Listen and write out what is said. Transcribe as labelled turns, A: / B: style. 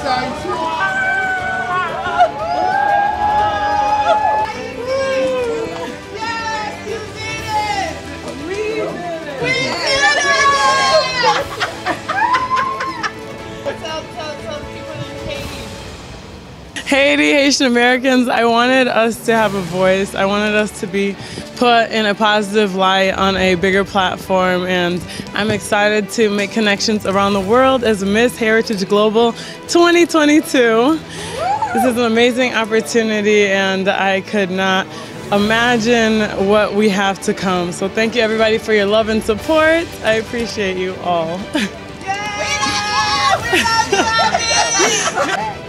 A: Haiti, Haitian Americans, I wanted us to have a voice. I wanted us to be put in a positive light on a bigger platform, and I'm excited to make connections around the world as Miss Heritage Global 2022. This is an amazing opportunity, and I could not imagine what we have to come. So thank you everybody for your love and support. I appreciate you all.
B: We love you!